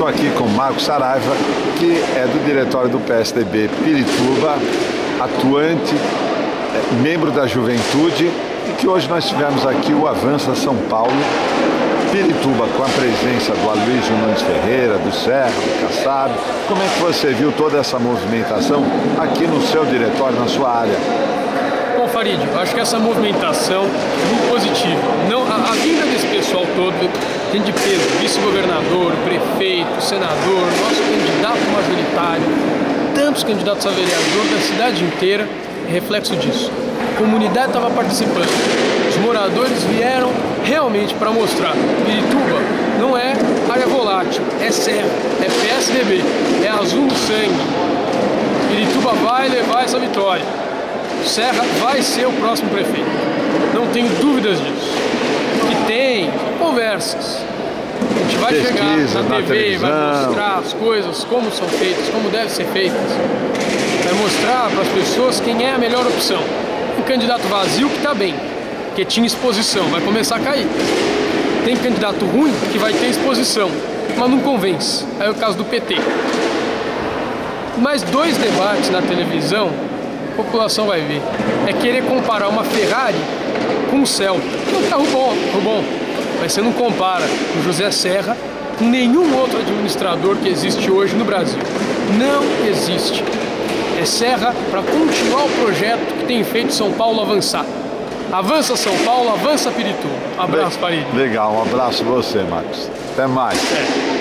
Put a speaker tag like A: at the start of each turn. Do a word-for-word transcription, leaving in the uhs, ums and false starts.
A: estou aqui com Marcos Saraiva, que é do diretório do P S D B Pirituba, atuante, membro da juventude, e que hoje nós tivemos aqui o Avança São Paulo, Pirituba, com a presença do Aloysio Nunes Ferreira, do Serra, do Kassab. Como é que você viu toda essa movimentação aqui no seu diretório, na sua área?
B: Bom, Farid, eu acho que essa movimentação é muito positiva. Não, a, a vinda desse pessoal todo, gente de peso, vice-governador, prefeito, senador, nosso candidato majoritário, tantos candidatos a vereador da cidade inteira, é reflexo disso. A comunidade estava participando, os moradores vieram realmente para mostrar que Pirituba não é área volátil, é serra, é P S D B, é azul no sangue. Pirituba vai levar essa vitória. Serra vai ser o próximo prefeito, não tenho dúvidas disso. Que tem conversas, a gente vai
A: Pesquisa,
B: chegar na,
A: na
B: T V,
A: televisão.
B: vai mostrar as coisas, como são feitas, como devem ser feitas, vai mostrar para as pessoas quem é a melhor opção. O candidato vazio que está bem, que tinha exposição, vai começar a cair. Tem candidato ruim que vai ter exposição, mas não convence. Aí é o caso do P T. Mais dois debates na televisão, a população vai ver. É querer comparar uma Ferrari com um Celta. É um carro bom, carro bom. Mas você não compara o José Serra com nenhum outro administrador que existe hoje no Brasil. Não existe. É Serra para continuar o projeto que tem feito São Paulo avançar. Avança São Paulo, avança Pirituba. Abraço, Farid.
A: Legal, um abraço a você, Marcos. Até mais.
B: É.